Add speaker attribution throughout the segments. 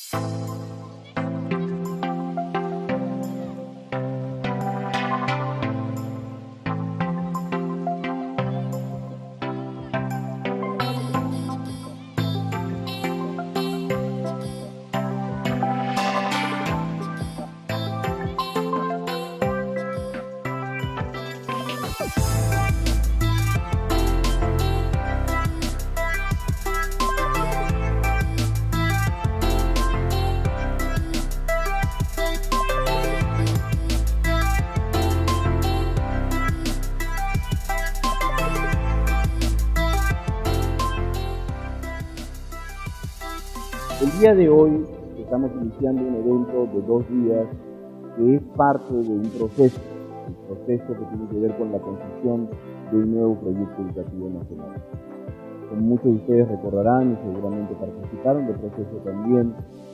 Speaker 1: El día de hoy estamos iniciando un evento de 2 días que es parte de un proceso, el proceso que tiene que ver con la construcción de un nuevo proyecto educativo nacional. Como muchos de ustedes recordarán y seguramente participaron del proceso también,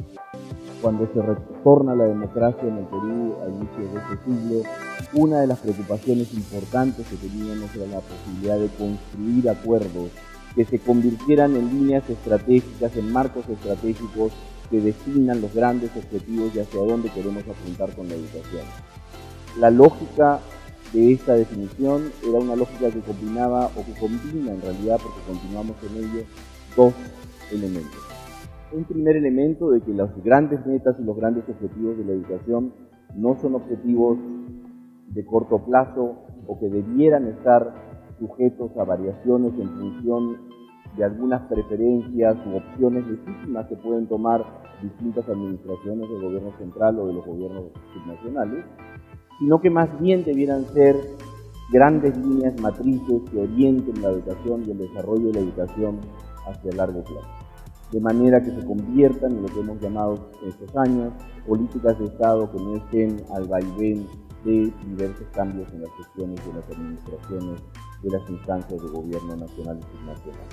Speaker 1: cuando se retorna la democracia en el Perú a inicios de este siglo, una de las preocupaciones importantes que teníamos era la posibilidad de construir acuerdos que se convirtieran en líneas estratégicas, en marcos estratégicos que definan los grandes objetivos y hacia dónde queremos apuntar con la educación. La lógica de esta definición era una lógica que combinaba, o que combina en realidad, porque continuamos en ello, 2 elementos. Un primer elemento de que las grandes metas y los grandes objetivos de la educación no son objetivos de corto plazo o que debieran estar sujetos a variaciones en función de algunas preferencias u opciones legítimas que pueden tomar distintas administraciones del gobierno central o de los gobiernos subnacionales, sino que más bien debieran ser grandes líneas matrices que orienten la educación y el desarrollo de la educación hacia el largo plazo, de manera que se conviertan en lo que hemos llamado en estos años políticas de Estado que no estén al vaivén de diversos cambios en las gestiones de las administraciones de las instancias de gobierno nacional y subnacional.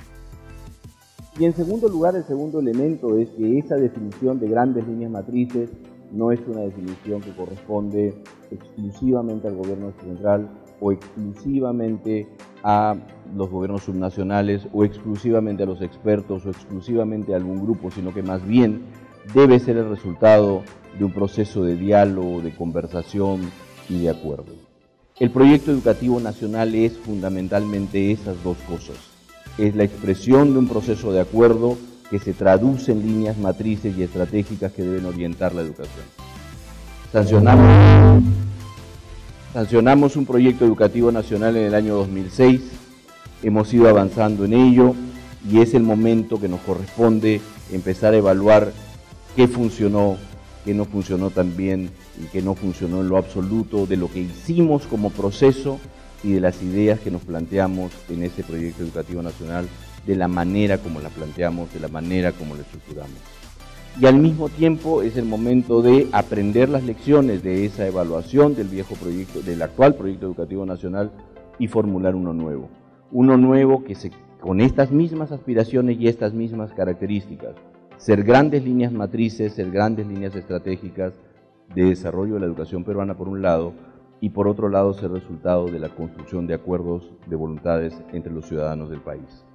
Speaker 1: Y en segundo lugar, el segundo elemento es que esa definición de grandes líneas matrices no es una definición que corresponde exclusivamente al gobierno central o exclusivamente a los gobiernos subnacionales o exclusivamente a los expertos o exclusivamente a algún grupo, sino que más bien debe ser el resultado de un proceso de diálogo, de conversación y de acuerdo. El proyecto educativo nacional es fundamentalmente esas 2 cosas. Es la expresión de un proceso de acuerdo que se traduce en líneas matrices y estratégicas que deben orientar la educación. Sancionamos un proyecto educativo nacional en el año 2006, hemos ido avanzando en ello y es el momento que nos corresponde empezar a evaluar qué funcionó, qué no funcionó tan bien y qué no funcionó en lo absoluto de lo que hicimos como proceso y de las ideas que nos planteamos en ese proyecto educativo nacional, de la manera como la planteamos, de la manera como la estructuramos. Y al mismo tiempo es el momento de aprender las lecciones de esa evaluación del viejo proyecto, del actual proyecto educativo nacional y formular uno nuevo que con estas mismas aspiraciones y estas mismas características, ser grandes líneas matrices, ser grandes líneas estratégicas de desarrollo de la educación peruana por un lado, y por otro lado ser resultado de la construcción de acuerdos de voluntades entre los ciudadanos del país.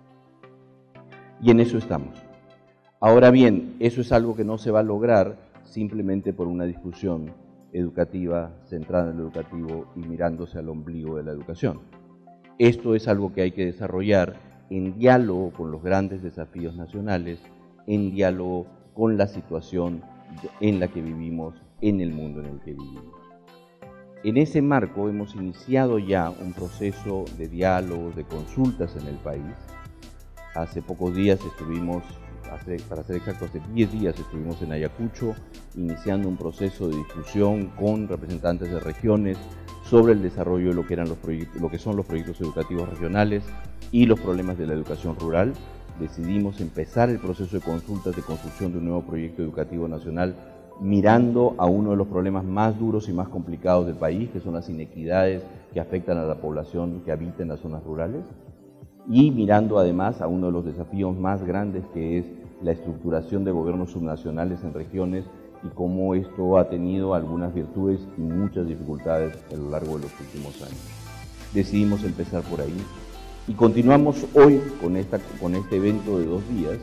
Speaker 1: Y en eso estamos. Ahora bien, eso es algo que no se va a lograr simplemente por una discusión educativa centrada en lo educativo y mirándose al ombligo de la educación. Esto es algo que hay que desarrollar en diálogo con los grandes desafíos nacionales, en diálogo con la situación en la que vivimos, en el mundo en el que vivimos. En ese marco hemos iniciado ya un proceso de diálogos, de consultas en el país. Hace pocos días estuvimos, para ser exacto, hace 10 días estuvimos en Ayacucho iniciando un proceso de discusión con representantes de regiones sobre el desarrollo de lo que son los proyectos educativos regionales y los problemas de la educación rural. Decidimos empezar el proceso de consultas de construcción de un nuevo proyecto educativo nacional mirando a uno de los problemas más duros y más complicados del país, que son las inequidades que afectan a la población que habita en las zonas rurales, y mirando además a uno de los desafíos más grandes, que es la estructuración de gobiernos subnacionales en regiones y cómo esto ha tenido algunas virtudes y muchas dificultades a lo largo de los últimos años. Decidimos empezar por ahí y continuamos hoy con este evento de 2 días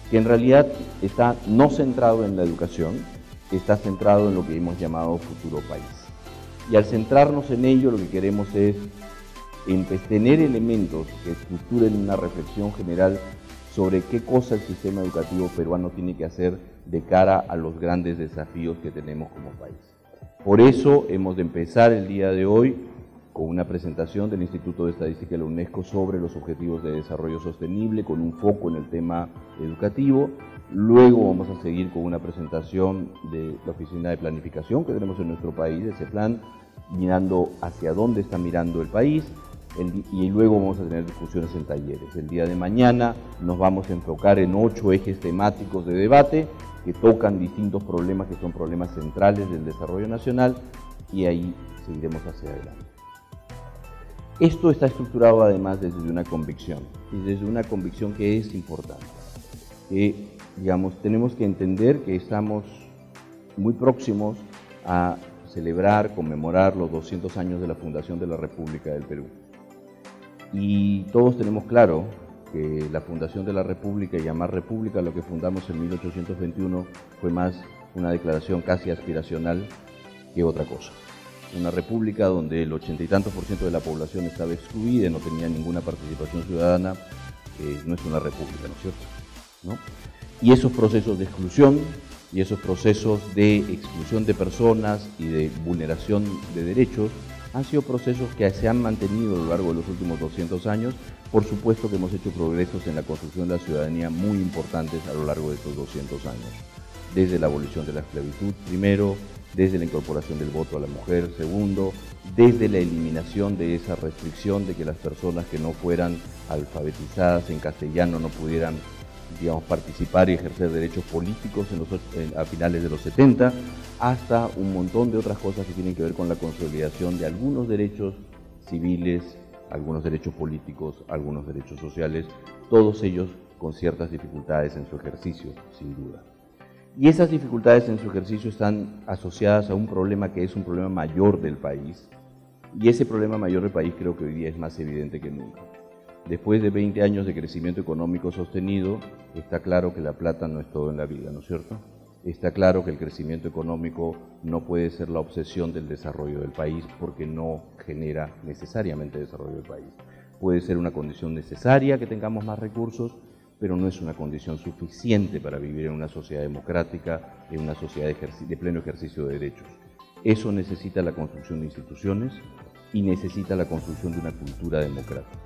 Speaker 1: que en realidad está no centrado en la educación, está centrado en lo que hemos llamado futuro país. Y al centrarnos en ello, lo que queremos es tener elementos que estructuren una reflexión general sobre qué cosa el sistema educativo peruano tiene que hacer de cara a los grandes desafíos que tenemos como país. Por eso hemos de empezar el día de hoy con una presentación del Instituto de Estadística de la UNESCO sobre los Objetivos de Desarrollo Sostenible, con un foco en el tema educativo. Luego vamos a seguir con una presentación de la Oficina de Planificación que tenemos en nuestro país, ese plan, mirando hacia dónde está mirando el país, y luego vamos a tener discusiones en talleres. El día de mañana nos vamos a enfocar en 8 ejes temáticos de debate que tocan distintos problemas que son problemas centrales del desarrollo nacional, y ahí seguiremos hacia adelante. Esto está estructurado además desde una convicción, y desde una convicción que es importante. Tenemos que entender que estamos muy próximos a celebrar, conmemorar los 200 años de la fundación de la República del Perú. Y todos tenemos claro que la fundación de la República, y llamar República lo que fundamos en 1821, fue más una declaración casi aspiracional que otra cosa. Una república donde el 80 y tantos % de la población estaba excluida y no tenía ninguna participación ciudadana, no es una república, ¿no es cierto? ¿No? Y esos procesos de exclusión y esos procesos de exclusión de personas y de vulneración de derechos han sido procesos que se han mantenido a lo largo de los últimos 200 años. Por supuesto que hemos hecho progresos en la construcción de la ciudadanía muy importantes a lo largo de estos 200 años. Desde la abolición de la esclavitud, primero, desde la incorporación del voto a la mujer, segundo, desde la eliminación de esa restricción de que las personas que no fueran alfabetizadas en castellano no pudieran, participar y ejercer derechos políticos a finales de los 70, hasta un montón de otras cosas que tienen que ver con la consolidación de algunos derechos civiles, algunos derechos políticos, algunos derechos sociales, todos ellos con ciertas dificultades en su ejercicio, sin duda. Y esas dificultades en su ejercicio están asociadas a un problema que es un problema mayor del país, y ese problema mayor del país creo que hoy día es más evidente que nunca. Después de 20 años de crecimiento económico sostenido, está claro que la plata no es todo en la vida, ¿no es cierto? Está claro que el crecimiento económico no puede ser la obsesión del desarrollo del país, porque no genera necesariamente desarrollo del país. Puede ser una condición necesaria que tengamos más recursos, pero no es una condición suficiente para vivir en una sociedad democrática, en una sociedad de pleno ejercicio de derechos. Eso necesita la construcción de instituciones y necesita la construcción de una cultura democrática.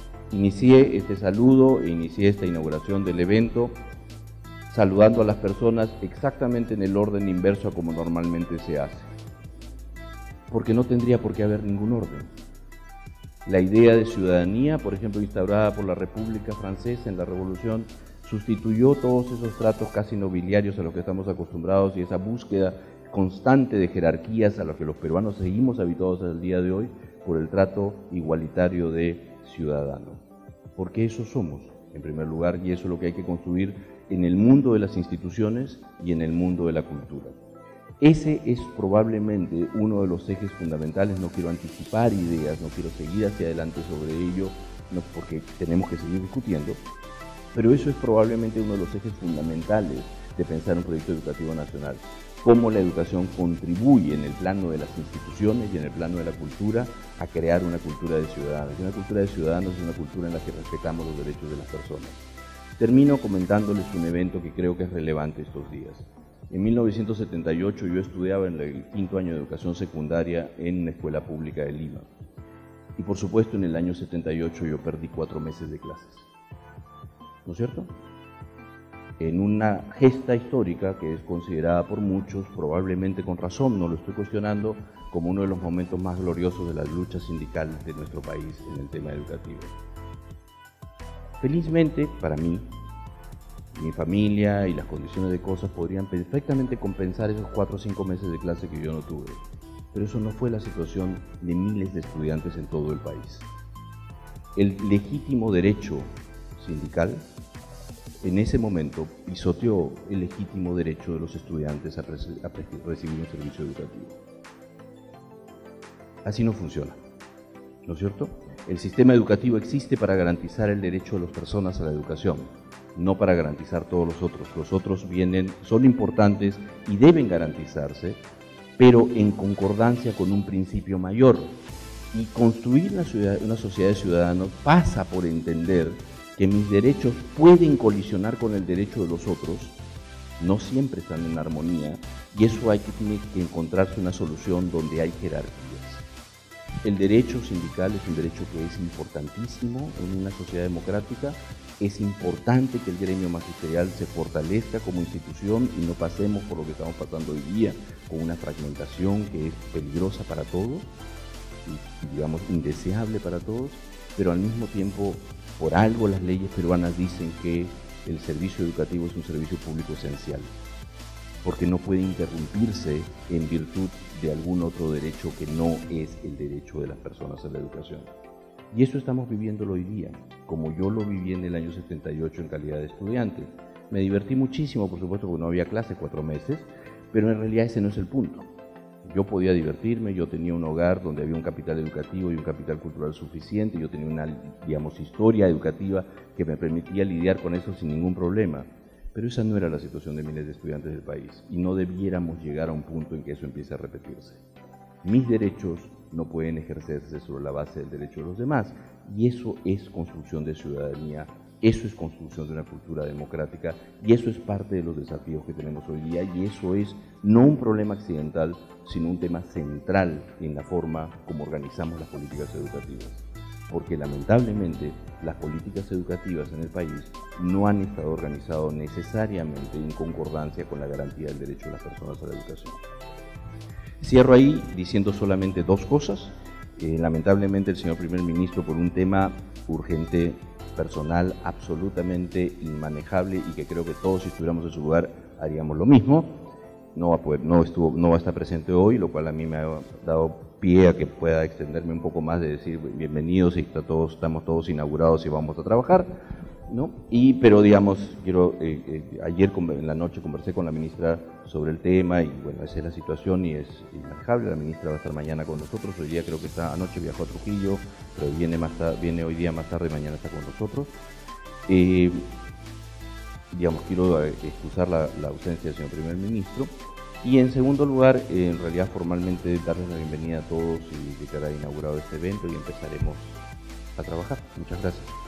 Speaker 1: Inicié este saludo e inicié esta inauguración del evento saludando a las personas exactamente en el orden inverso a como normalmente se hace, porque no tendría por qué haber ningún orden. La idea de ciudadanía, por ejemplo, instaurada por la República Francesa en la Revolución, sustituyó todos esos tratos casi nobiliarios a los que estamos acostumbrados y esa búsqueda constante de jerarquías a los que los peruanos seguimos habituados al día de hoy por el trato igualitario de ciudadano. Porque eso somos, en primer lugar, y eso es lo que hay que construir en el mundo de las instituciones y en el mundo de la cultura. Ese es probablemente uno de los ejes fundamentales. No quiero anticipar ideas, no quiero seguir hacia adelante sobre ello, no, porque tenemos que seguir discutiendo, pero eso es probablemente uno de los ejes fundamentales de pensar un proyecto educativo nacional. Cómo la educación contribuye en el plano de las instituciones y en el plano de la cultura a crear una cultura de ciudadanos. Y una cultura de ciudadanos es una cultura en la que respetamos los derechos de las personas. Termino comentándoles un evento que creo que es relevante estos días. En 1978 yo estudiaba en el 5º año de educación secundaria en una escuela pública de Lima. Y por supuesto en el año 78 yo perdí 4 meses de clases. ¿No es cierto? En una gesta histórica que es considerada por muchos, probablemente con razón, no lo estoy cuestionando, como uno de los momentos más gloriosos de la lucha sindical de nuestro país en el tema educativo. Felizmente, para mí, mi familia y las condiciones de cosas podrían perfectamente compensar esos 4 o 5 meses de clase que yo no tuve. Pero eso no fue la situación de miles de estudiantes en todo el país. El legítimo derecho sindical en ese momento pisoteó el legítimo derecho de los estudiantes a recibir un servicio educativo. Así no funciona, ¿no es cierto? El sistema educativo existe para garantizar el derecho de las personas a la educación, no para garantizar todos los otros. Los otros son importantes y deben garantizarse, pero en concordancia con un principio mayor. Y construir una sociedad de ciudadanos pasa por entender que mis derechos pueden colisionar con el derecho de los otros, no siempre están en armonía, y eso tiene que encontrarse una solución donde hay jerarquías. El derecho sindical es un derecho que es importantísimo en una sociedad democrática. Es importante que el gremio magisterial se fortalezca como institución y no pasemos por lo que estamos pasando hoy día, con una fragmentación que es peligrosa para todos y digamos indeseable para todos, pero al mismo tiempo, por algo las leyes peruanas dicen que el servicio educativo es un servicio público esencial, porque no puede interrumpirse en virtud de algún otro derecho que no es el derecho de las personas a la educación. Y eso estamos viviéndolo hoy día, como yo lo viví en el año 78 en calidad de estudiante. Me divertí muchísimo, por supuesto, porque no había clase 4 meses, pero en realidad ese no es el punto. Yo podía divertirme, yo tenía un hogar donde había un capital educativo y un capital cultural suficiente, yo tenía una, digamos, historia educativa que me permitía lidiar con eso sin ningún problema. Pero esa no era la situación de miles de estudiantes del país y no debiéramos llegar a un punto en que eso empiece a repetirse. Mis derechos no pueden ejercerse sobre la base del derecho de los demás y eso es construcción de ciudadanía, eso es construcción de una cultura democrática y eso es parte de los desafíos que tenemos hoy día y eso es no un problema accidental, sino un tema central en la forma como organizamos las políticas educativas. Porque lamentablemente las políticas educativas en el país no han estado organizadas necesariamente en concordancia con la garantía del derecho de las personas a la educación. Cierro ahí diciendo solamente 2 cosas. Lamentablemente el señor primer ministro, por un tema urgente, personal, absolutamente inmanejable y que creo que todos si estuviéramos en su lugar haríamos lo mismo, no va a estar presente hoy, lo cual a mí me ha dado pie a que pueda extenderme un poco más de decir bienvenidos y estamos todos inaugurados y vamos a trabajar, ¿no? Pero digamos, ayer en la noche conversé con la ministra sobre el tema y bueno, esa es la situación y es inmanejable. La ministra va a estar mañana con nosotros, hoy día creo que anoche viajó a Trujillo, pero viene hoy día más tarde y mañana está con nosotros. Digamos, quiero excusar la ausencia del señor primer ministro. Y en segundo lugar, en realidad formalmente darles la bienvenida a todos y declarar inaugurado este evento y empezaremos a trabajar. Muchas gracias.